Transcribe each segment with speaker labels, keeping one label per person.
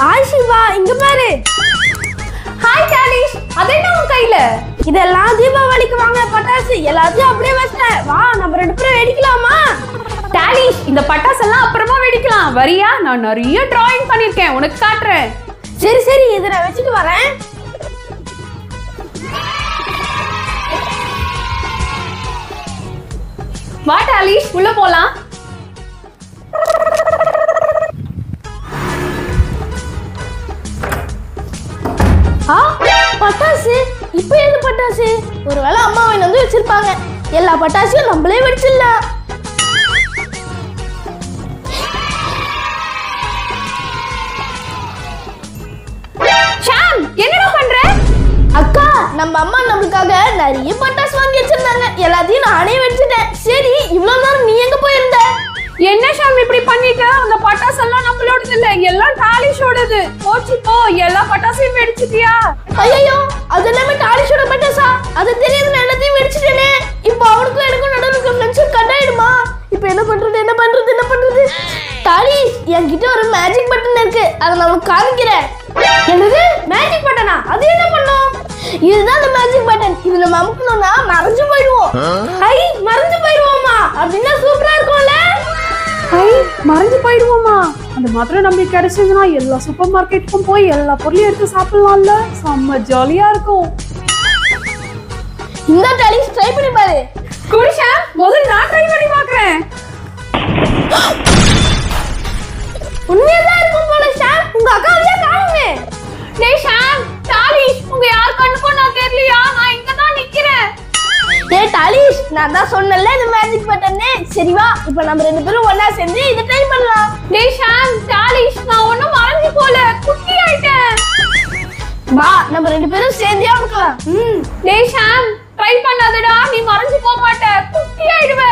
Speaker 1: ஆஷிவா இங்க பாரு.
Speaker 2: ஹாய் டாலிஷ், அது என்ன உன் கையில?
Speaker 1: இதெல்லாம் தீபாவளிக்கு வாங்க பட்டாசு. எல்லாத்தையும் அப்படியே வச்சிட்டேன். வா நம்ம 2 பேரும் வெடிக்கலாமா?
Speaker 2: டாலிஷ், இந்த பட்டாசு எல்லாம் அப்புறமா வெடிக்கலாம். வரியா? நான் நிறைய டிராயிங் பண்ணிருக்கேன், உனக்கு காட்டுறேன்.
Speaker 1: சரி சரி, இதை நான் வச்சுட்டு வரேன்.
Speaker 2: வா டாலிஷ், உள்ள போலாம்.
Speaker 1: பட்டாசு இப்ப எது பட்டாசு? ஒருவேளை அம்மா வந்து வச்சிருப்பாங்க. எல்லா பட்டாசையும் நம்மளே வெடிச்சிடலாம்.
Speaker 2: ஷாம், என்னடா பண்ற?
Speaker 1: அக்கா, நம்ம அம்மா நம்மளுக்காக நிறைய பட்டாசு வாங்கி வச்சிருந்தாங்க. எல்லாத்தையும் நானே வெடிச்சிட்டேன். சரி, இவ்வளவு நேரம் நீ எங்க போயிருந்த?
Speaker 2: என்ன ஷாம் இப்படி பண்ணிட்ட? அந்த பட்டாசு எல்லாம் நம்மளோடது இல்ல, எல்லாம் டாலிஷோடது. போச்சு போ, எல்லா பட்டாசையும் வெடிச்சிட்டியா?
Speaker 1: ஐயோ, அது எல்லாமே டாலிஷோட பட்டாசா? அது தெரியாது, நான் எல்லாத்தையும் வெடிச்சிட்டேனே. இப்போ அவனுக்கும் எனக்கும் நடுவுல ஃப்ரெண்ட்ஷிப் கட் ஆயிடுமா? இப்போ என்ன பண்றது? டாலிஷ், என்கிட்ட ஒரு மேஜிக் பட்டன் இருக்கு. அதை நான் உனக்கு காமிக்கிறேன். என்னது மேஜிக் பட்டனா? அது என்ன பண்ணும்? இதுதான் அந்த மேஜிக் பட்டன். இது நம்ம அமுக்கணும்னா மறைஞ்சு போயிடுவோம். ஐ, மறைஞ்சு போயிடுவோமா? அப்படின்னா சூப்பரா இருக்கும்ல.
Speaker 2: ஐ, மறைஞ்சு போயிடுவோமா? அந்த மாத்திரம் நம்மளுக்கு கிடைச்சதுன்னா எல்லா சூப்பர் மார்க்கெட்டுக்கும் போய் எல்லா பொருளையும் எடுத்து சாப்பிடலாம்ல. செம்ம ஜாலியா இருக்கும்.
Speaker 1: இந்த டாலிஷ் ட்ரை பண்ணி பாரு.
Speaker 2: குடிஷா, முதல்ல நான் ட்ரை பண்ணி பார்க்கறேன்.
Speaker 1: உண்மையாதான் இருக்கும் போல. ஷாம், உங்க அக்காவையே காணுமே.
Speaker 2: டேய் ஷாம், டாலிஷ், உங்க யார் கண்ணுக்கும் நான் தெரியலையா? நான் இங்க தான் நிக்கிறேன்.
Speaker 1: டேய் டாலிஷ், நான் தான் சொன்னேன்ல இந்த மேஜிக் பட்டன்னு. சரி வா, இப்போ நம்ம 2 பேரும் ஒண்ணா சேர்ந்து இதை ட்ரை பண்ணலாம்.
Speaker 2: டேய் ஷாம், டாலிஷ், நான் ஒண்ணும் மறைஞ்சு போல, குட்டி ஆயிட்டேன்.
Speaker 1: வா, நம்ம 2 பேரும் சேர்ந்தே அமுக்கலாம்.
Speaker 2: டேய் ஷாம், ட்ரை பண்ணாதடா, நீ மறைஞ்சு போக மாட்ட, குட்டி ஆயிடுவ.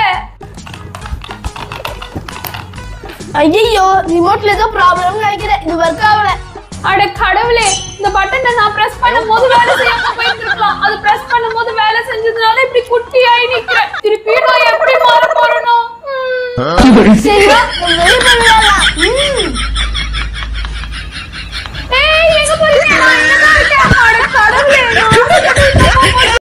Speaker 1: ஐயோ, ரிமோட்ல ஏதோ ப்ராப்ளம்னு நினைக்கிறேன். இது ஒர்க் ஆகல.
Speaker 2: அட கடவுளே, இந்த பட்டனை நான் பிரஸ் பண்ணும்போது வேலை செய்யாம போயிருக்கலாம். அது பிரஸ் பண்ணும்போது வேலை செஞ்சதுனால இப்படி குட்டி ஆயி நிக்கிறேன். திருப்பி நான் எப்படி மாற போறேனோ?
Speaker 1: சரி வா, வெளிய போயிடலாம்.
Speaker 2: ஏய், எங்க போறீங்க? நான் இங்க தான் இருக்கேன். அட கடவுளே, நான்